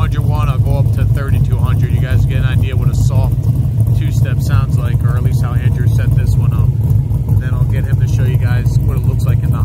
201, I'll go up to 3200. You guys get an idea what a soft two-step sounds like, or at least how Andrew set this one up. And then I'll get him to show you guys what it looks like in the